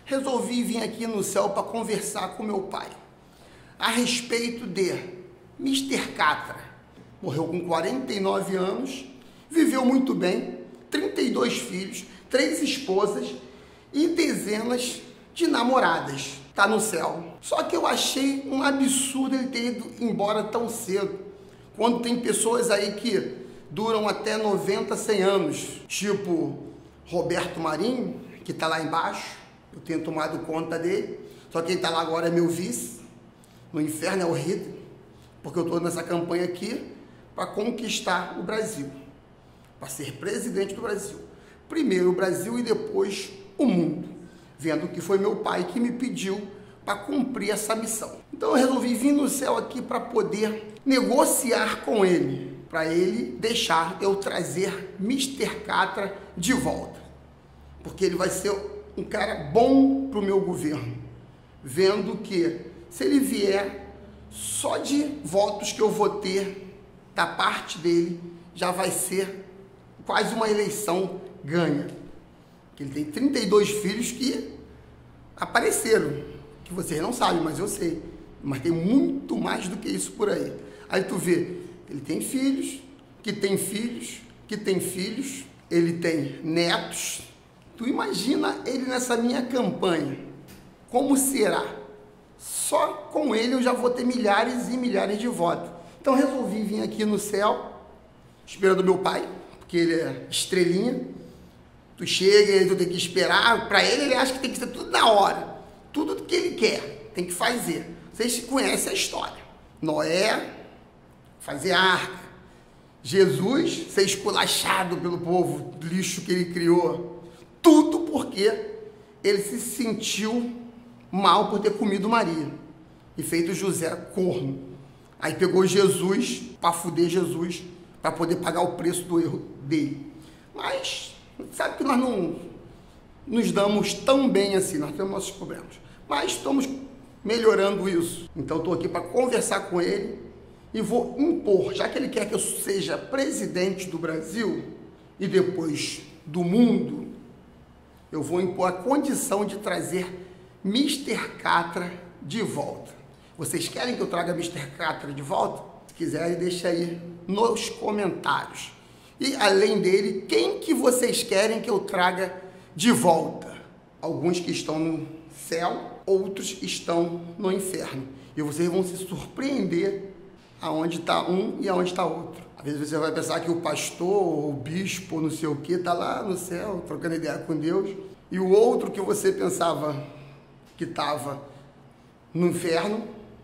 resolvi vir aqui no céu para conversar com meu pai a respeito de Mr. Catra. Morreu com 49 anos, viveu muito bem, 32 filhos, 3 esposas e dezenas de namoradas. Tá no céu. Só que eu achei um absurdo ele ter ido embora tão cedo, quando tem pessoas aí que duram até 90, 100 anos, tipo Roberto Marinho, que tá lá embaixo. Eu tenho tomado conta dele, só quem tá lá agora é meu vice. No inferno é horrível, porque eu tô nessa campanha aqui para conquistar o Brasil, para ser presidente do Brasil. Primeiro o Brasil e depois o mundo, vendo que foi meu pai que me pediu para cumprir essa missão. Então eu resolvi vir no céu aqui para poder negociar com ele, para ele deixar eu trazer Mr. Catra de volta, porque ele vai ser um cara bom para o meu governo, vendo que se ele vier, só de votos que eu vou ter da parte dele, já vai ser quase uma eleição ganha. Ele tem 32 filhos que apareceram, que vocês não sabem, mas eu sei. Mas tem muito mais do que isso por aí. Aí tu vê, ele tem filhos, que tem filhos, que tem filhos, ele tem netos. Tu imagina ele nessa minha campanha, como será? Só com ele eu já vou ter milhares e milhares de votos. Então resolvi vir aqui no céu, esperando meu pai, porque ele é estrelinha. Tu chega e tu tem que esperar, para ele acha que tem que ser tudo na hora. Tudo que ele quer, tem que fazer. Vocês conhecem a história. Noé, fazer arca. Jesus, ser esculachado pelo povo, do lixo que ele criou. Tudo porque ele se sentiu mal por ter comido Maria e feito José corno. Aí pegou Jesus para fuder Jesus, para poder pagar o preço do erro dele. Mas sabe que nós não nos damos tão bem assim, nós temos nossos problemas, mas estamos melhorando isso. Então estou aqui para conversar com ele e vou impor, já que ele quer que eu seja presidente do Brasil e depois do mundo, eu vou impor a condição de trazer Mr. Catra de volta. Vocês querem que eu traga Mr. Catra de volta? Se quiserem, deixa aí nos comentários. E além dele, quem que vocês querem que eu traga de volta? Alguns que estão no céu, outros estão no inferno. E vocês vão se surpreender aonde está um e aonde está outro. Às vezes você vai pensar que o pastor, o bispo, não sei o que, está lá no céu, trocando ideia com Deus. E o outro que você pensava que estava no inferno,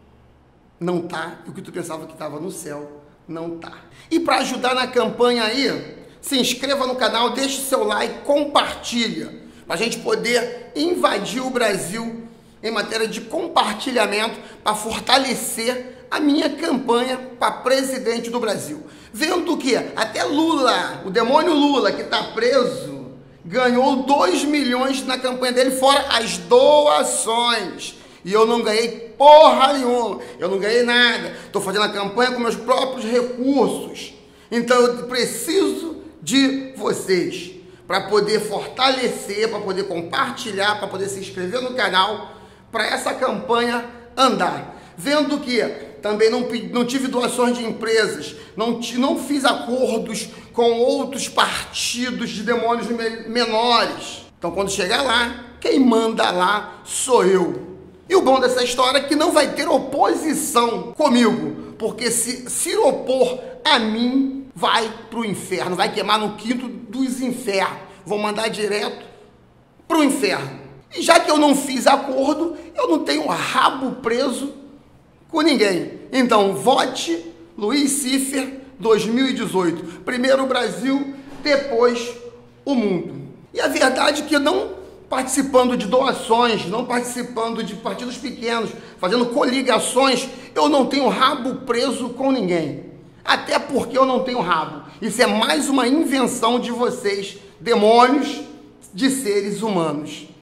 não está. E o que tu pensava que estava no céu, não tá. E para ajudar na campanha aí, se inscreva no canal, deixe seu like, compartilha, para a gente poder invadir o Brasil em matéria de compartilhamento, para fortalecer a minha campanha para presidente do Brasil. Vendo que até Lula, o demônio Lula, que está preso, ganhou 2 milhões na campanha dele, fora as doações. E eu não ganhei porra nenhuma, eu não ganhei nada. Estou fazendo a campanha com meus próprios recursos. Então eu preciso de vocês para poder fortalecer, para poder compartilhar, para poder se inscrever no canal, para essa campanha andar. Vendo que também não tive doações de empresas, não fiz acordos com outros partidos de demônios menores. Então quando chegar lá, quem manda lá sou eu. E o bom dessa história é que não vai ter oposição comigo, porque se opor a mim, vai para o inferno, vai queimar no quinto dos infernos, vão mandar direto para o inferno. E já que eu não fiz acordo, eu não tenho rabo preso com ninguém. Então vote Luiz Ciffer 2018, primeiro o Brasil, depois o mundo. E a verdade é que não participando de doações, não participando de partidos pequenos, fazendo coligações, eu não tenho rabo preso com ninguém. Até porque eu não tenho rabo. Isso é mais uma invenção de vocês, demônios de seres humanos.